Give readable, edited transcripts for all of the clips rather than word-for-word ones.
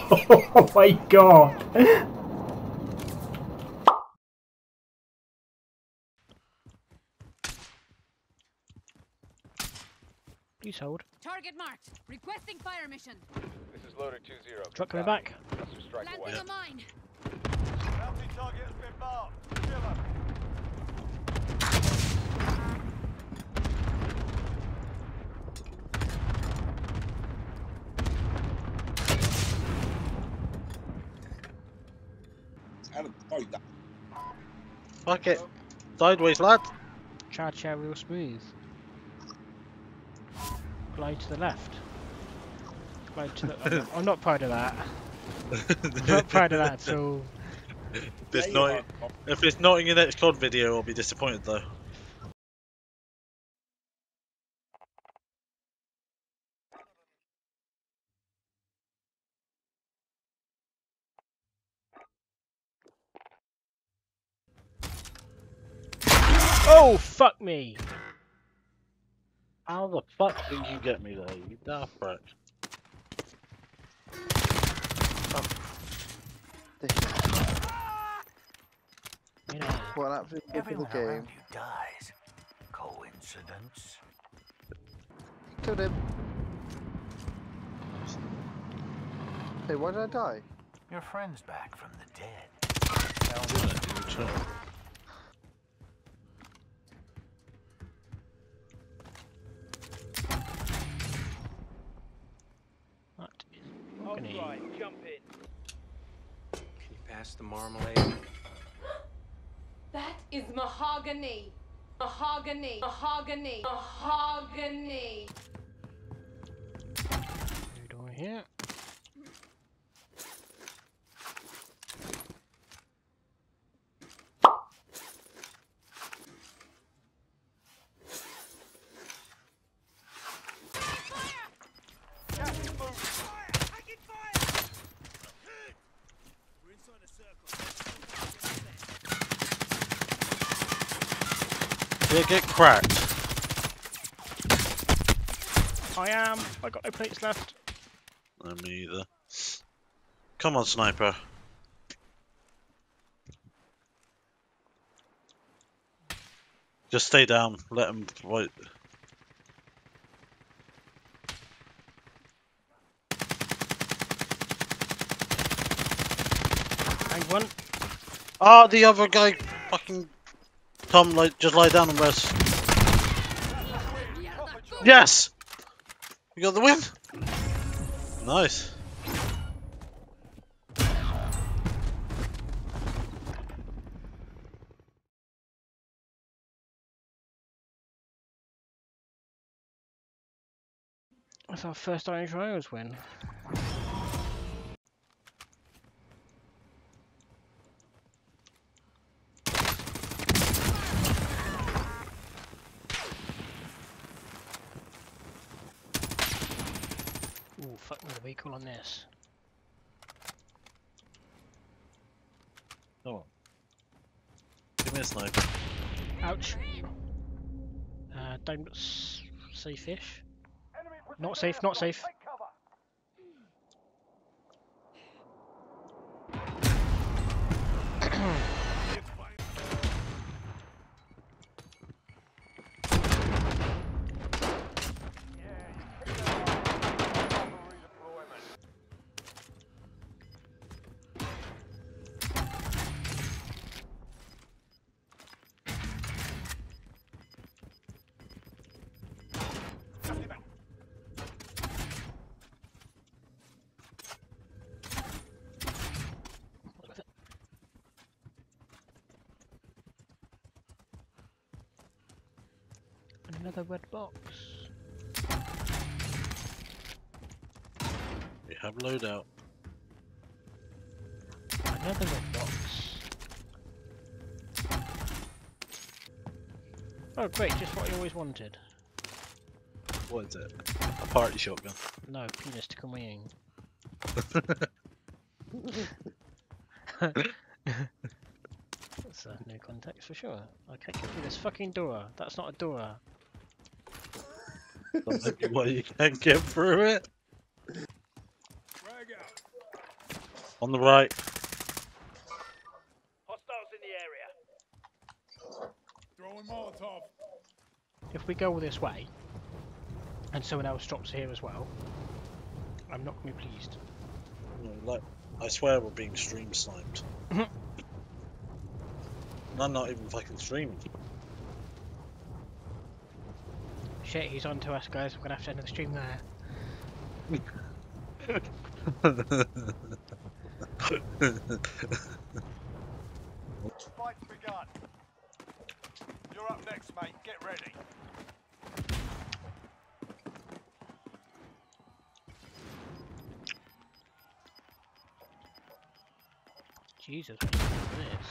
Oh my god! Please hold. Target marked. Requesting fire mission. This is loader 2-0. Truck coming back. Cluster strike away. Planting a mine. Bounty target has been marked. Kill him. Fuck it. Sideways, lad. Cha-cha real smooth. Glide to the left. Glide to the... I'm not proud of that. I'm not proud of that at all. If it's not in your next COD video, I'll be disappointed though. Oh, fuck me! How the fuck did you get me there, you daft prick? You know, What an absolute gift of the game. dies. Coincidence? Killed him. Hey, why did I die? Your friend's back from the dead. that is fucking jump in. Can you pass the marmalade? That is mahogany. Mahogany. Mahogany. Mahogany. What do I hear? Yeah, get cracked. I am. I got no plates left. No, me either. Come on, sniper. Just stay down. Let him fight. And one. Ah, the other guy fucking... Tom, like, just lie down and rest. Yes! We got the win! Nice. That's our first Orange Royals win. Ooh, fuck me, the vehicle on this. Come on. Give me a sniper. Ouch. Don't safe-ish. Not safe, not safe. Another red box. We have loadout. Another red box. Oh great, just what I always wanted. What is it? A party shotgun. No, penis to come wing. That's a new context for sure. I can't get through this fucking door. That's not a door. Why you can't get through it? On the right. Hostiles in the area. Throwing Molotov. If we go this way, and someone else drops here as well, I'm not going to be pleased. No, like, I swear we're being stream sniped. And I'm not even fucking streaming. Shit, he's on to us, guys. We're going to have to end the stream there. Fight's begun. You're up next, mate. Get ready. Jesus, what's this?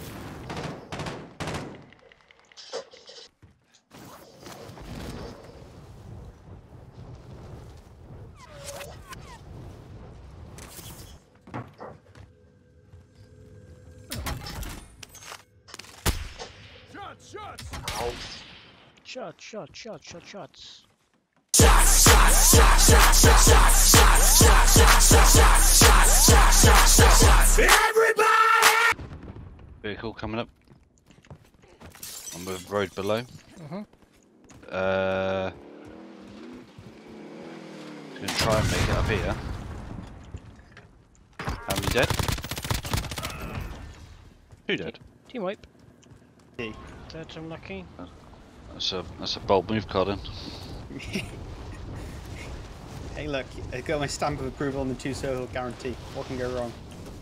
Shots. Vehicle coming up. On the road below. Mhm. Gonna try and make it up here. How many dead? 2 dead. Team wipe. That's unlucky. That's a bold move, Colin. Hey look, I got my stamp of approval on the 2 solo guarantee. What can go wrong?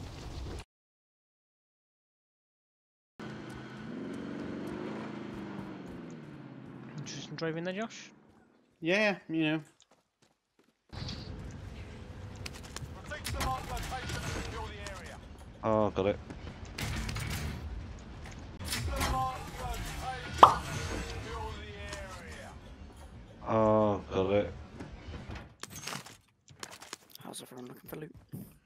Interesting driving there, Josh. Yeah, you know. Proceed to the marked location and secure the area. Oh, got it. To the marked location and secure the area. Oh, got it. How's everyone looking for loot?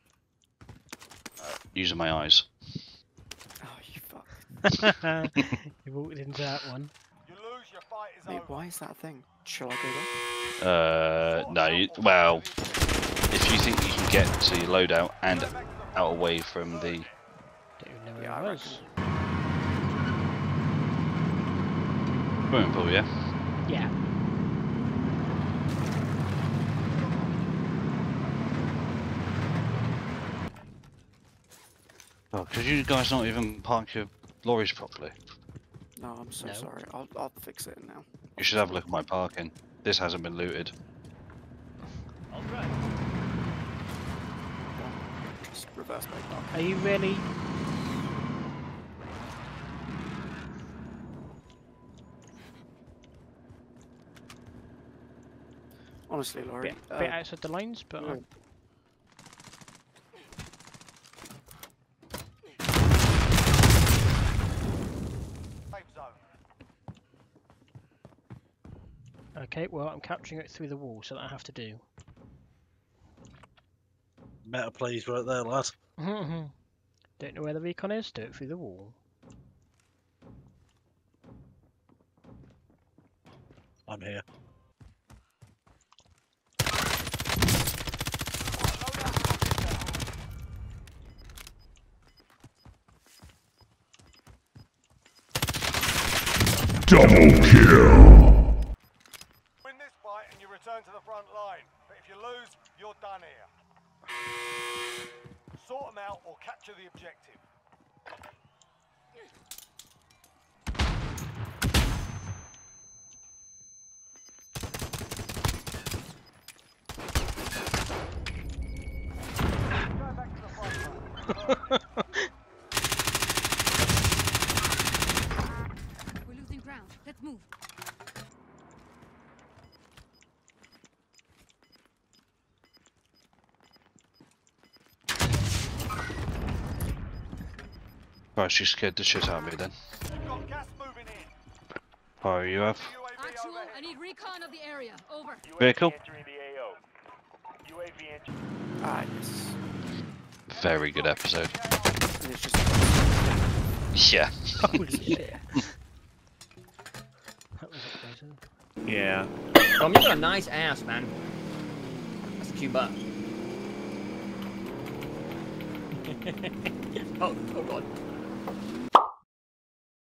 Using my eyes. Oh, you fuck. You walked into that one. You lose, your fight is Mate, over. why is that a thing? Shall I go there? No, well, if you think you can get to your loadout and out away from the... Don't even know where Yeah, it I was. Swimming pool, yeah? Yeah. Oh, could you guys not even park your lorries properly? No, I'm so No. sorry. I'll fix it now. You should have a look at my parking. This hasn't been looted. Just reverse my park. Are you really? Honestly, Laurie. Bit outside the lines, but yeah. Safe zone. okay. Well, I'm capturing it through the wall, so that I have to do. Meta plays right there, lad. Don't know where the recon is. Do it through the wall. I'm here. Double kill. Win this fight and you return to the front line. But if you lose, you're done here. Sort them out or capture the objective. Go back to the front line. We're losing ground. Let's move. Right, she scared the shit out of me then. You've got gas moving in. Fire you have. UAV Actual, overhead. I need recon of the area. Over. Vehicle. Entering the AO. UAV entering. Ah, yes. Very good episode. And it's just. Yeah. Holy shit. That was exciting. Yeah. Tom, you got a nice ass, man. That's a cute butt. oh god.